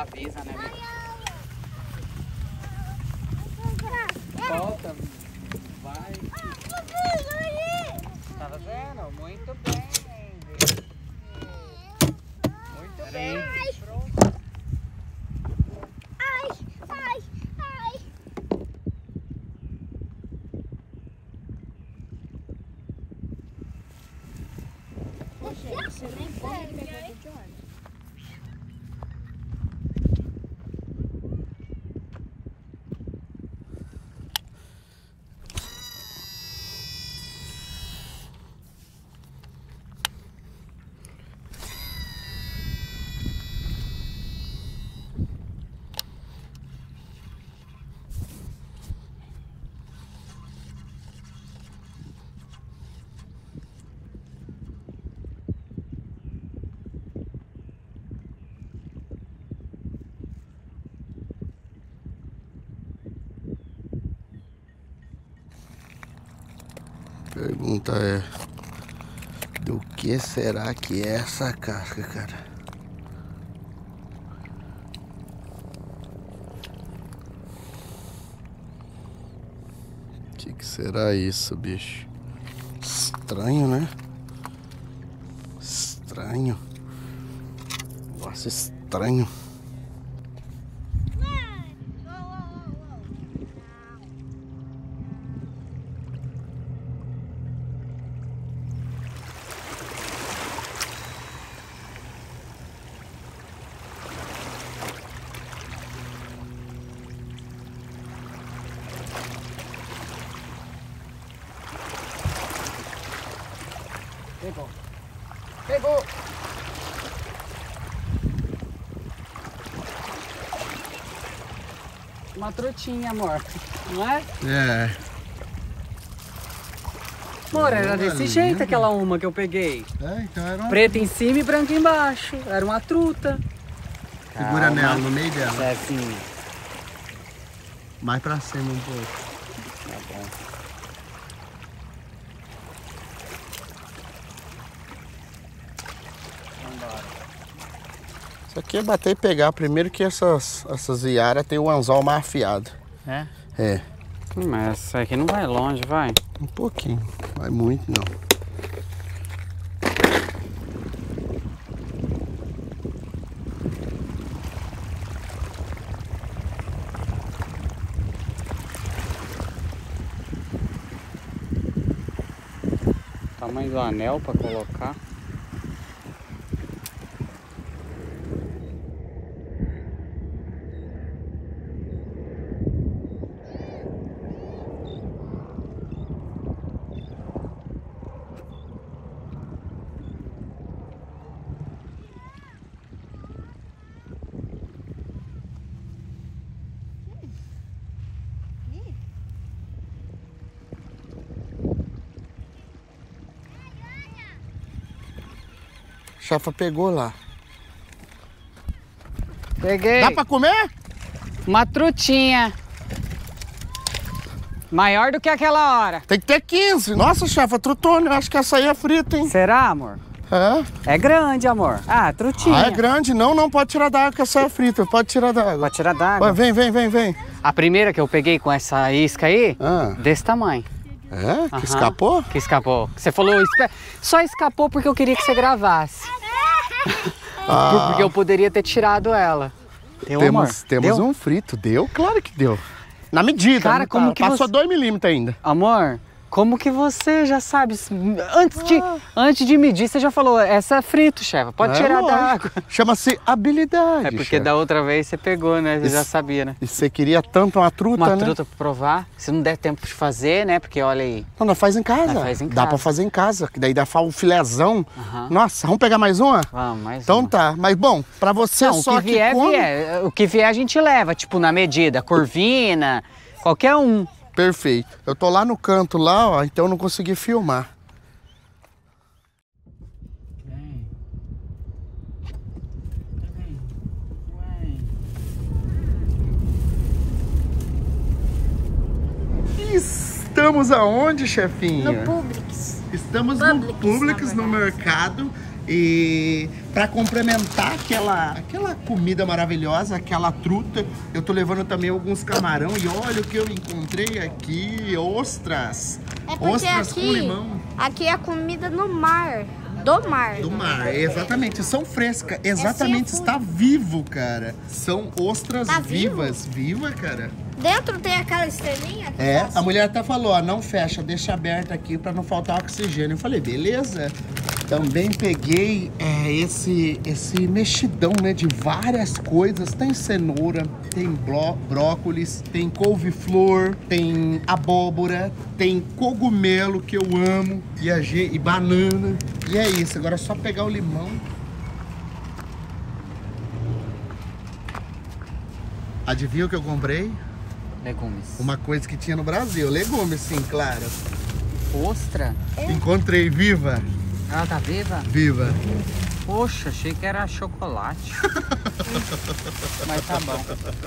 avisa, né? Volta, vai. Tá fazendo? Muito bem, Andy. Muito bem. Pronto. Ai. Você nem pode pegar do Jorge. Pergunta é: do que será que é essa casca, cara? O que será isso, bicho? Estranho, né? Estranho. Nossa, estranho. Pegou! Uma trutinha, amor. Não é? É. Amor, era desse jeito aquela uma que eu peguei. É, então era uma... Preta em cima e branca embaixo. Era uma truta. Segura nela, no meio dela. Chefinho. Mais pra cima um pouco. Tá bom. Isso aqui é bater e pegar. Primeiro que essas iaras tem o anzol mais afiado. É? É. Mas essa aqui não vai longe, vai? Um pouquinho. Vai muito, não. Tamanho do anel pra colocar. Chefa pegou lá. Peguei. Dá pra comer? Uma trutinha. Maior do que aquela hora. Tem que ter 15. Nossa, chefa, trutona. Eu acho que essa aí é frita, hein? Será, amor? É? É grande, amor. Ah, trutinha. Ah, é grande. Não, não pode tirar da água que essa é frita. Pode tirar da água. Pode tirar d'água. Vem, vem, vem, vem. A primeira que eu peguei com essa isca aí, desse tamanho. É? Que Aham. escapou? Que escapou. Você falou, só escapou porque eu queria que você gravasse. Porque eu poderia ter tirado ela. Deu, amor? Temos Deu? um frito. Deu? Claro que deu. Na medida. Cara, não como tá? que Passou você... 2 milímetros ainda. Amor, como que você já sabe? Antes de medir, você já falou, essa é frito, chefa. Pode tirar da água. Chama-se habilidade. É porque chefe. da outra vez você pegou, né? Você já sabia, né? E você queria tanto uma truta, Uma né? truta pra provar. Se não der tempo de fazer, né? Porque olha aí. Não, nós faz em casa. Nós faz em Dá casa. pra fazer em casa. Que daí dá um filézão. Aham. Nossa, vamos pegar mais uma? Vamos, mais Então uma. tá. Mas bom, pra você Não, só o que vier, come... vier. O que vier a gente leva, tipo, na medida. Corvina, qualquer um. Perfeito. Eu tô lá no canto lá, ó, então eu não consegui filmar. Estamos aonde, chefinha? No Publix. Estamos Publix, no Publix, na no verdade. mercado. E para complementar aquela comida maravilhosa, aquela truta, eu tô levando também alguns camarão. E olha o que eu encontrei aqui, ostras. É porque ostras com limão. Aqui é a comida no mar. Do mar. Do mar, exatamente. São frescas. Exatamente, está vivo, cara. São ostras vivas. Viva, cara. Dentro tem aquela estrelinha? É, a mulher até falou, ó, não fecha, deixa aberto aqui pra não faltar oxigênio. Eu falei, beleza. Também peguei esse mexidão, né, de várias coisas. Tem cenoura, tem brócolis, tem couve-flor, tem abóbora, tem cogumelo, que eu amo, e banana. E é isso, agora é só pegar o limão. Adivinha o que eu comprei? Legumes. Uma coisa que tinha no Brasil, legumes, sim, claro. Ostra? Encontrei viva. Ela tá viva? Viva. Poxa, achei que era chocolate. Mas tá bom.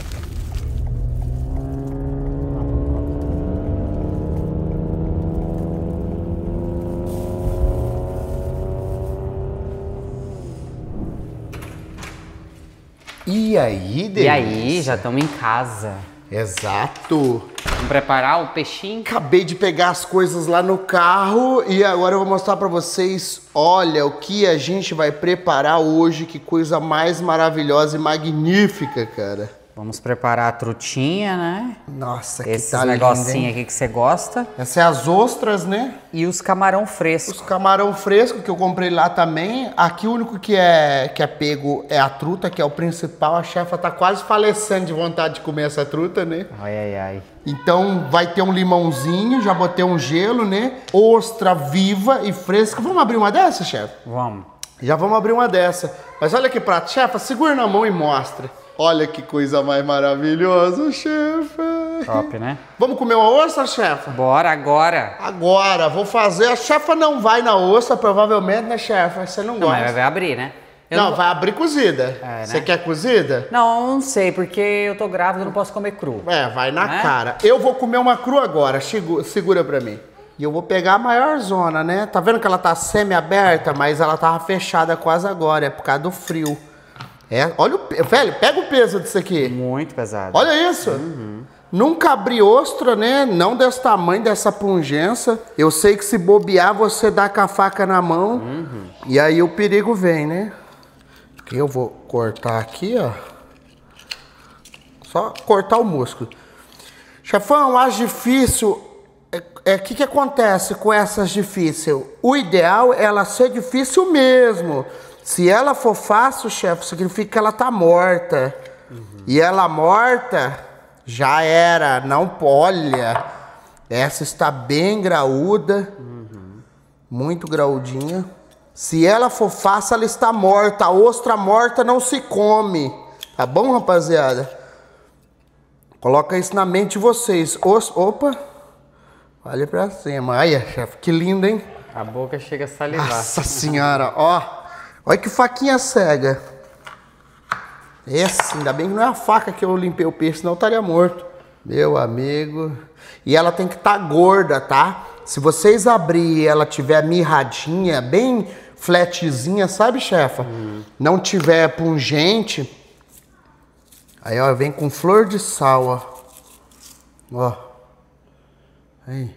E aí, delícia? E aí, já estamos em casa. Exato. Vamos preparar o peixinho? Acabei de pegar as coisas lá no carro e agora eu vou mostrar pra vocês, olha, o que a gente vai preparar hoje, que coisa mais maravilhosa e magnífica, cara. Vamos preparar a trutinha, né? Nossa, que Esses tá negocinhos aqui que você gosta. Essa é as ostras, né? E os camarão frescos. Os camarão fresco que eu comprei lá também. Aqui o único que é pego é a truta, que é o principal. A chefa tá quase falecendo de vontade de comer essa truta, né? Ai, ai, ai. Então vai ter um limãozinho, já botei um gelo, né? Ostra viva e fresca. Vamos abrir uma dessa, chefe? Vamos. Já vamos abrir uma dessa. Mas olha que prato, chefa, segura na mão e mostra. Olha que coisa mais maravilhosa, chefe. Top, né? Vamos comer uma ostra, chefa? Bora agora. Agora, vou fazer. A chefa não vai na ostra, provavelmente, né, chefa? Você não gosta. Mas vai abrir, né? Não, vai abrir cozida. É, Você né? quer cozida? Não sei, porque eu tô grávida e não posso comer cru. É, vai na cara. Eu vou comer uma crua agora, segura pra mim. E eu vou pegar a maior zona, né? Tá vendo que ela tá semi-aberta, mas ela tava fechada quase agora, é por causa do frio. É, olha o... Velho, pega o peso disso aqui. Muito pesado. Olha isso. Nunca abri ostra, né? Não desse tamanho, dessa pungência. Eu sei que se bobear, você dá com a faca na mão. E aí o perigo vem, né? Aqui eu vou cortar aqui, ó. Só cortar o músculo. Chefão, acho difícil. O que acontece com essas difíceis? O ideal é ela ser difícil mesmo. Se ela for fácil, chefe, significa que ela tá morta. E ela morta, já era. Não, olha. Essa está bem graúda. Muito graudinha. Se ela for fácil, ela está morta. A ostra morta não se come. Tá bom, rapaziada? Coloca isso na mente de vocês. Opa. Olha pra cima. Olha, chefe, que lindo, hein? A boca chega a salivar. Nossa senhora, ó. Olha que faquinha cega. Esse, ainda bem que não é a faca que eu limpei o peixe, senão eu estaria morto. Meu amigo. E ela tem que estar gorda, tá? Se vocês abrirem e ela tiver mirradinha, bem flatzinha, sabe, chefa? Não tiver pungente. Aí, ó, vem com flor de sal, ó. Ó. Aí.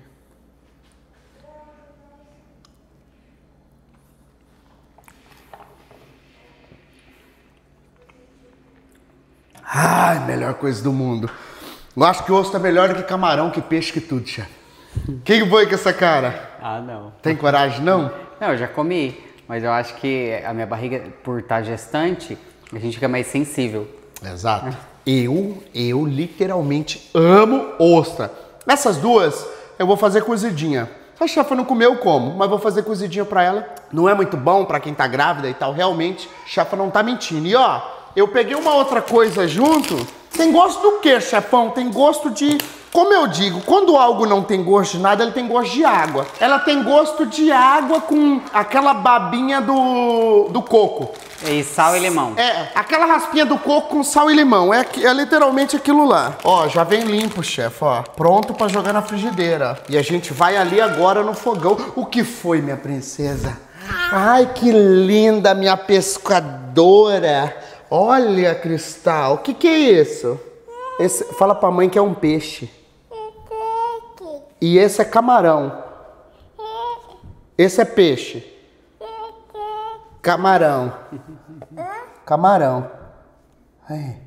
Ai, melhor coisa do mundo. Eu acho que ostra é melhor do que camarão, que peixe, que tudo, chefe. Quem foi com essa cara? Ah, não. Tem coragem, não? Não, eu já comi. Mas eu acho que a minha barriga, por estar gestante, a gente fica mais sensível. Exato. Eu literalmente amo ostra. Essas duas, eu vou fazer cozidinha. A chefa não comeu como, mas vou fazer cozidinha pra ela. Não é muito bom pra quem tá grávida e tal, realmente. A chefa não tá mentindo. E ó, eu peguei uma outra coisa junto. Tem gosto do quê, chefão? Tem gosto de... Como eu digo, quando algo não tem gosto de nada, ele tem gosto de água. Ela tem gosto de água com aquela babinha do coco. E sal e limão. É, aquela raspinha do coco com sal e limão. É literalmente aquilo lá. Ó, já vem limpo, chefe, ó. Pronto pra jogar na frigideira. E a gente vai ali agora no fogão. O que foi, minha princesa? Ai, que linda minha pescadora. Olha, Cristal, o que é isso? Fala pra mãe que é um peixe. E esse é camarão. Esse é peixe. Camarão. Camarão. Ai.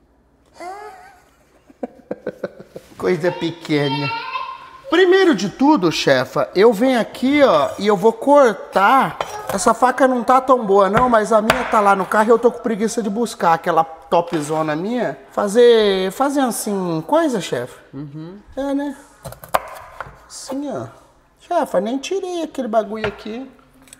Coisa pequena. Primeiro de tudo, chefa, eu venho aqui, ó, e eu vou cortar. Essa faca não tá tão boa não, mas a minha tá lá no carro e eu tô com preguiça de buscar aquela topzona minha. Fazer assim, coisa, chefa? É, né? Assim, ó. Chefa, nem tirei aquele bagulho aqui.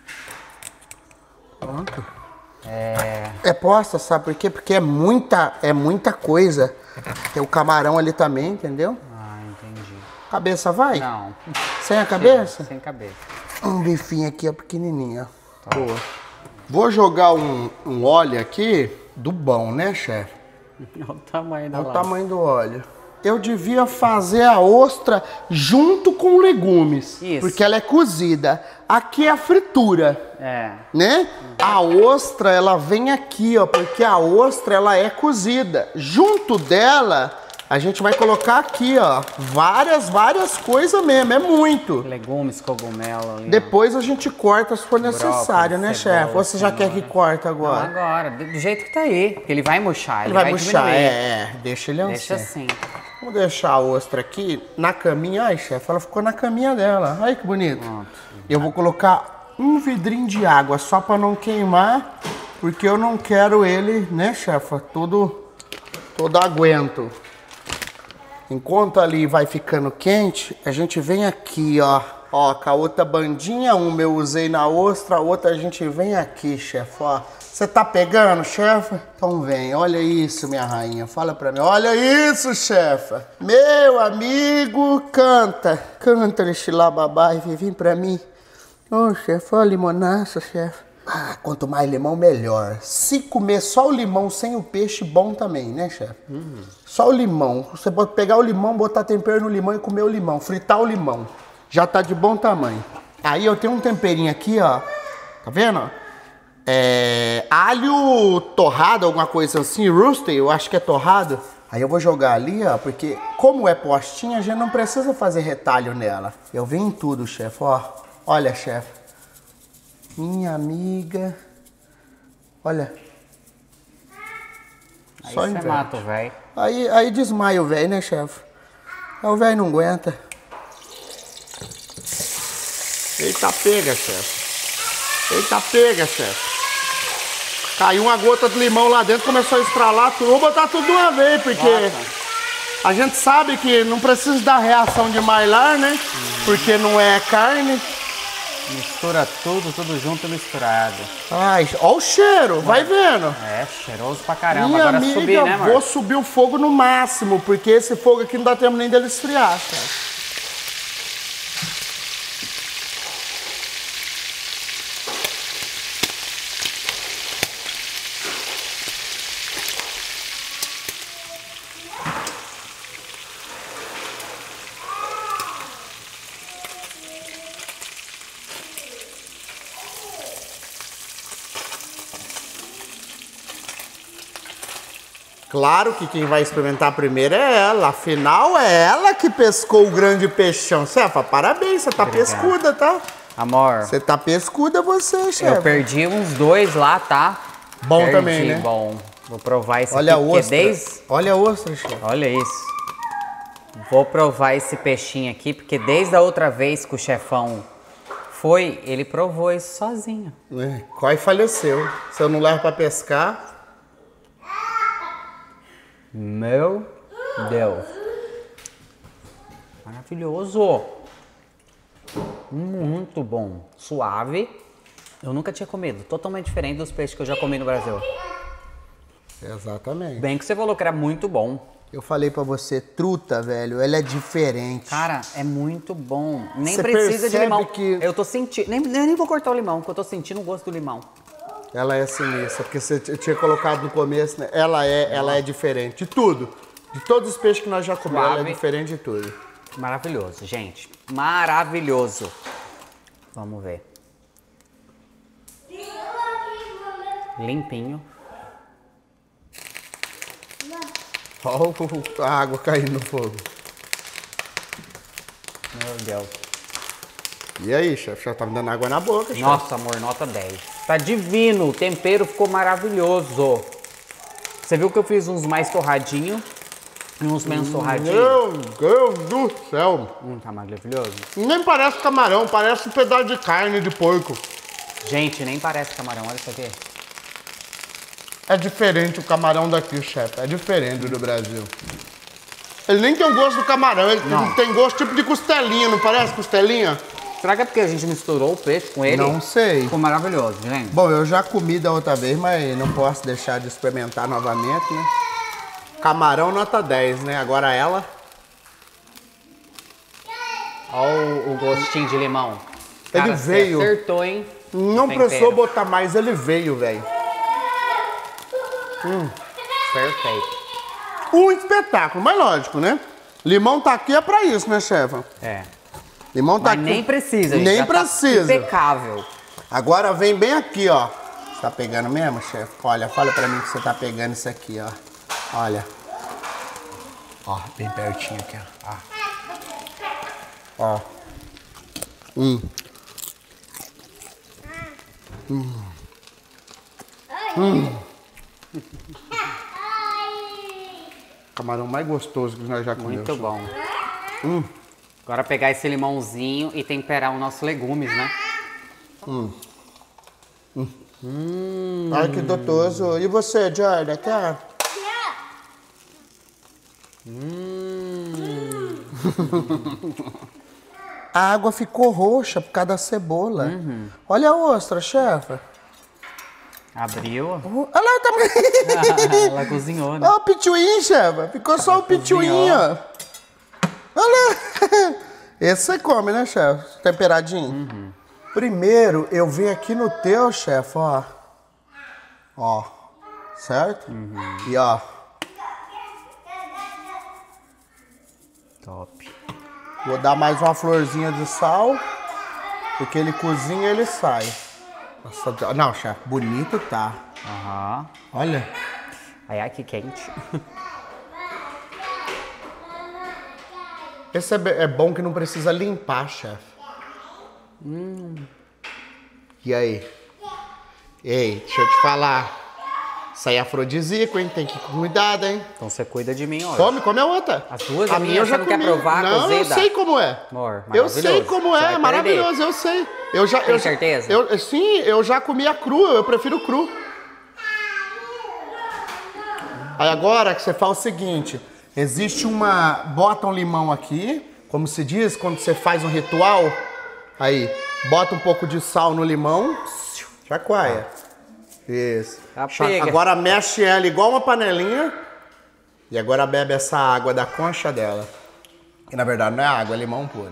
Pronto. É posta, sabe por quê? Porque é muita coisa. Tem o camarão ali também, entendeu? Ah, entendi. Cabeça vai? Não. Sem a cabeça? Sem cabeça. Um bifinho aqui, ó, pequenininho, ó. Boa. Vou jogar um óleo aqui do bom, né, chefe? Olha o tamanho da Olha o tamanho do óleo. Eu devia fazer a ostra junto com legumes. Isso. Porque ela é cozida. Aqui é a fritura. É. Né? A ostra, ela vem aqui, ó. Porque a ostra, ela é cozida. Junto dela, a gente vai colocar aqui, ó. Várias coisas mesmo. É muito. Legumes, cogumelo ali. Depois a gente corta se for necessário, né, cebola, chefe? Ou você já quer que corte Não, agora? agora, do jeito que tá aí. Porque ele vai murchar. Ele vai murchar, diminuir. deixa ele assim. Deixa assim. Vamos deixar a ostra aqui na caminha. Ai, chefe, ela ficou na caminha dela. Olha que bonito. Pronto. Eu vou colocar um vidrinho de água só para não queimar, porque eu não quero ele, né, chefa, todo aguento. Enquanto ali vai ficando quente, a gente vem aqui, ó. Ó, com a outra bandinha, uma eu usei na ostra, a outra a gente vem aqui, chefe, ó. Você tá pegando, chefa? Então vem, olha isso, minha rainha. Fala pra mim. Olha isso, chefa. Meu amigo, canta. Canta nesse lababá e vem pra mim. Ô, chefe, olha a limonaça, chefe. Ah, quanto mais limão, melhor. Se comer só o limão sem o peixe, bom também, né, chefe? Só o limão. Você pode pegar o limão, botar tempero no limão e comer o limão. Fritar o limão. Já tá de bom tamanho. Aí eu tenho um temperinho aqui, ó. Tá vendo? Alho torrado, alguma coisa assim, roasted, eu acho que é torrado. Aí eu vou jogar ali, ó, porque como é postinha, a gente não precisa fazer retalho nela. Eu venho em tudo, chefe, ó. Olha, chefe. Minha amiga. Olha. Aí Só você inverte. mata o velho. Aí desmaia o velho, né, chefe? Aí o velho não aguenta. Eita pega, chefe. Eita pega, chefe. Caiu uma gota de limão lá dentro, começou a estralar tudo. Vou botar tudo de uma vez, porque a gente sabe que não precisa dar reação de Maillard, né? Porque não é carne. Mistura tudo junto e misturado. Ai, ó o cheiro, vai vendo. É, cheiroso pra caramba. Minha Agora amiga, subir, né, amor? vou subir o fogo no máximo, porque esse fogo aqui não dá tempo nem dele esfriar, cara. Claro que quem vai experimentar primeiro é ela. Afinal, é ela que pescou o grande peixão. Cefa, parabéns, você tá pescuda, tá? Amor, Você tá pescuda, você, chefe. eu perdi uns 2 lá, tá? Bom Perdi, também, né? Bom. Vou provar esse Olha a aqui, porque ostra. desde... Olha a ostra, chefe. Olha isso. Vou provar esse peixinho aqui, porque desde a outra vez que o chefão foi, ele provou isso sozinho. Quase faleceu. Se eu não levo pra pescar... Meu Deus. Maravilhoso. Muito bom. Suave. Eu nunca tinha comido. Totalmente diferente dos peixes que eu já comi no Brasil. Exatamente. Bem que você falou que era muito bom. Eu falei pra você, truta, velho, ela é diferente. Cara, é muito bom. Nem Você precisa de percebe limão. que- Eu tô sentindo... Nem vou cortar o limão, porque eu tô sentindo o gosto do limão. Ela é sinistra, porque você tinha colocado no começo, né? Ela é diferente de tudo. De todos os peixes que nós já comemos, ela é Suave. diferente de tudo. Maravilhoso, gente. Maravilhoso. Vamos ver. Limpinho. Olha a água caindo no fogo. Meu Deus. E aí, chefe? Já tá me dando água na boca, chefe. Nossa, amor, nota 10. Tá divino. O tempero ficou maravilhoso. Você viu que eu fiz uns mais torradinhos e uns menos torradinhos? Meu Deus do céu. Tá maravilhoso. Nem parece camarão, parece um pedaço de carne de porco. Gente, nem parece camarão. Olha isso aqui. É diferente o camarão daqui, chefe. É diferente do Brasil. Ele nem tem o gosto do camarão, ele tem gosto tipo de costelinha, não parece costelinha? Será que é porque a gente misturou o peixe com ele? Não sei. Ficou maravilhoso, gente. Bom, eu já comi da outra vez, mas não posso deixar de experimentar novamente, né? Camarão nota 10, né? Agora ela. Olha o gostinho de limão. Ele Cara, veio. Você acertou, hein? Não Tempero. precisou botar mais, ele veio, velho. Perfeito. Um espetáculo, mas lógico, né? Limão tá aqui é pra isso, né, chefe? É. Limão tá Mas aqui. nem precisa, gente. Nem Já precisa. Tá impecável. Agora vem bem aqui, ó. Você tá pegando mesmo, chefe? Olha, fala pra mim que você tá pegando isso aqui, ó. Olha. Ó, bem pertinho aqui, ó. Ó. Camarão mais gostoso que nós já comemos. Muito bom. Agora pegar esse limãozinho e temperar os nossos legumes, né? Ai, que gostoso. E você, Jordan, quer? A água ficou roxa por causa da cebola. Olha a ostra, chefe. Abriu. Olha lá também. Ela cozinhou, né? Olha o pituim, chefe. Ficou só o pituim, ó. Olha. Esse você come, né, chefe? Temperadinho. Primeiro, eu venho aqui no teu, chefe, ó. Ó. Certo? E ó. Top. Vou dar mais uma florzinha de sal. Porque ele cozinha e ele sai. Nossa, não, chefe, bonito tá. Aham. Olha. Ai, que quente. Esse é bom que não precisa limpar, chefe. E aí? Ei, deixa eu te falar. Isso aí é afrodisíaco, hein? Tem que ir com cuidado, hein? Então você cuida de mim, olha. Come a outra. As duas? A minha eu já você não comi. quer provar, Não, cozida? eu sei como é. Amor, eu maravilhoso. sei como Você é, vai maravilhoso, perder. eu sei. Tem certeza? Sim, eu já comia cru, eu prefiro cru. Aí agora que você faz o seguinte, existe uma... Bota um limão aqui, como se diz, quando você faz um ritual. Aí, bota um pouco de sal no limão, chacoalha. Isso. Pega. Agora mexe ela igual uma panelinha. E agora bebe essa água da concha dela. Que na verdade não é água, é limão puro.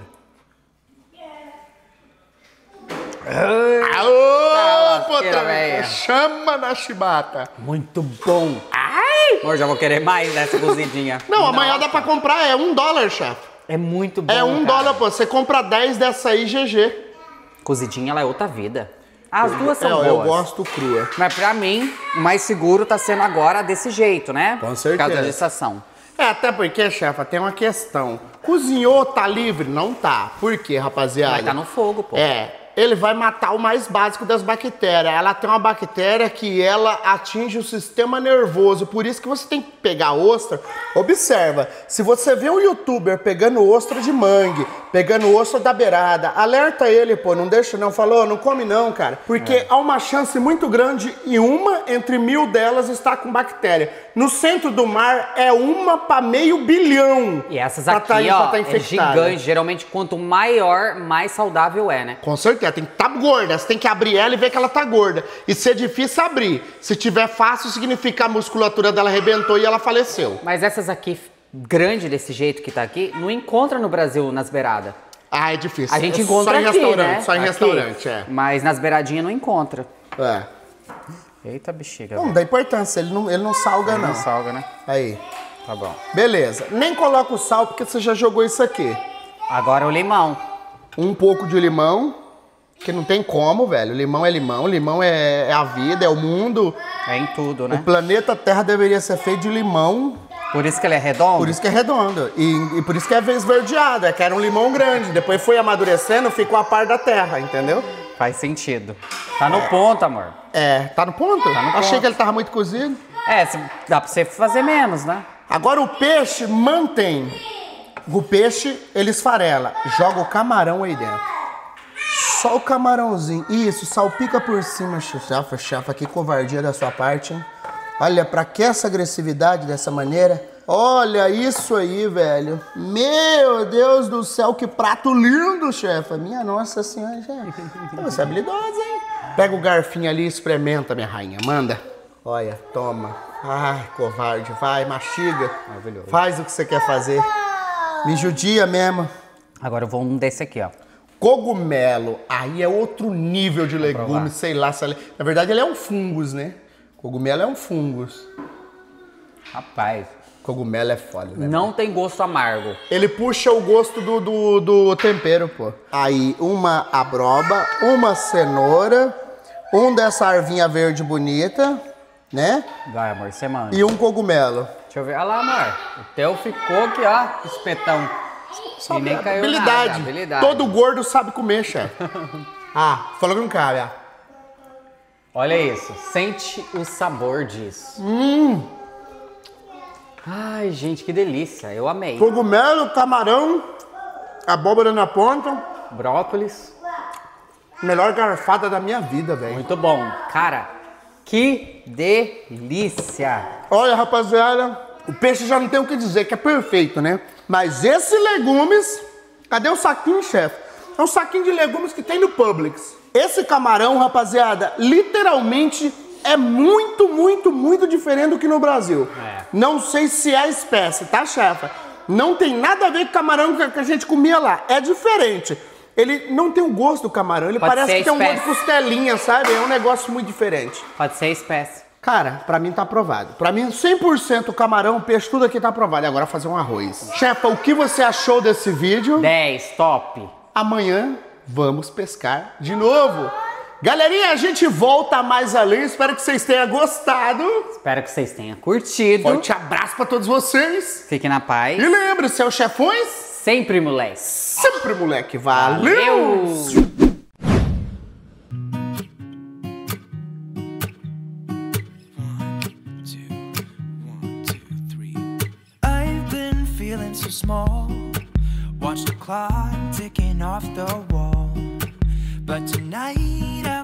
Aô, potranca! Chama na chibata. Muito bom. Ai! Amor, já vou querer mais dessa cozidinha. Não, amanhã dá pra comprar, é $1, chefe. É muito bom, É $1, pô. Você compra 10 dessa aí, GG. Cozidinha, ela é outra vida. As duas são Eu boas. gosto crua. Mas pra mim, o mais seguro tá sendo agora desse jeito, né? Com Por certeza. causa da gestação. É, até porque, chefa, tem uma questão. Cozinhou, tá livre? Não tá. Por quê, rapaziada? Vai tá no fogo, pô. Ele vai matar o mais básico das bactérias. Ela tem uma bactéria que ela atinge o sistema nervoso. Por isso que você tem que pegar ostra. Observa, se você vê um youtuber pegando ostra de mangue, pegando ostra da beirada, alerta ele, pô, não deixa não. Falou, não come não, cara. Porque há uma chance muito grande e uma entre 1000 delas está com bactéria. No centro do mar é 1 para meio bilhão. E essas pra aqui, ó, é infectada. gigante. Geralmente, quanto maior, mais saudável é, né? Com certeza, tem que estar gorda. Você tem que abrir ela e ver que ela tá gorda. E se é difícil abrir. Se tiver fácil, significa que a musculatura dela arrebentou e ela faleceu. Mas essas aqui, grande desse jeito que tá aqui, não encontra no Brasil nas beiradas. Ah, é difícil. A gente É encontra só em aqui, restaurante, né? só em Aqui. restaurante, é. Mas nas beiradinhas não encontra. É. Eita, bexiga. Não dá importância, ele não salga, não. Não salga, né? Aí. Tá bom. Beleza. Nem coloca o sal porque você já jogou isso aqui. Agora o limão. Um pouco de limão. Que não tem como, velho. Limão é a vida, é o mundo. É em tudo, né? O planeta Terra deveria ser feito de limão. Por isso que ele é redondo? Por isso que é redondo. E por isso que é esverdeado. É que era um limão grande. Depois foi amadurecendo, ficou a par da terra, entendeu? Faz sentido. Tá no ponto, amor. É, tá no ponto? Tá no Achei ponto. que ele tava muito cozido. É, dá pra você fazer menos, né? Agora o peixe mantém. O peixe, ele esfarela. Joga o camarão aí dentro. Só o camarãozinho. Isso, salpica por cima, chefa. Que covardia da sua parte, hein? Olha, pra que essa agressividade dessa maneira? Olha isso aí, velho. Meu Deus do céu, que prato lindo, chefa. Minha nossa senhora, chefe. Você é habilidosa, hein? Pega o garfinho ali e experimenta, minha rainha. Manda. Olha, toma. Ai, covarde. Vai, mastiga. Maravilhoso. Faz o que você quer fazer. Me judia mesmo. Agora eu vou um desse aqui, ó. Cogumelo. Aí é outro nível de legume, provar. sei lá. Na verdade, ele é um fungus, né? Cogumelo é um fungus. Rapaz, Cogumelo é foda, né? não tem gosto amargo. Ele puxa o gosto do tempero, pô. Aí, uma abroba, uma cenoura, dessa arvinha verde bonita, né? Vai, amor, você manda. E um cogumelo. Deixa eu ver. Olha lá, amor. O teu ficou aqui, ó, espetão. E nem caiu Habilidade. nada. Habilidade. Todo gordo sabe comer, chefe. Falou que não cabe, Olha isso. Sente o sabor disso. Ai, gente, que delícia. Eu amei. Cogumelo, camarão, abóbora na ponta. Brócolis. Melhor garfada da minha vida, velho. Muito bom. Cara, que delícia. Olha, rapaziada, o peixe já não tem o que dizer, que é perfeito, né? Mas esses legumes... Cadê o saquinho, chefe? É um saquinho de legumes que tem no Publix. Esse camarão, rapaziada, literalmente é muito, muito, muito diferente do que no Brasil. É. Não sei se é a espécie, tá, chefa? Não tem nada a ver com o camarão que a gente comia lá. É diferente. Ele não tem o gosto do camarão, ele Pode parece ser que tem um gosto de espécie. costelinha, sabe? É um negócio muito diferente. Pode ser espécie. Cara, pra mim tá aprovado. Pra mim, 100% camarão, peixe, tudo aqui tá aprovado. E agora fazer um arroz. Chefa, o que você achou desse vídeo? 10, top. Amanhã vamos pescar de novo. Galerinha, a gente volta mais além. Espero que vocês tenham gostado. Espero que vocês tenham curtido. Forte abraço pra todos vocês. Fiquem na paz. E lembre-se, é o Chefões. Sempre, moleque. Sempre, moleque. Valeu! Valeu. So small, watch the clock ticking off the wall, but tonight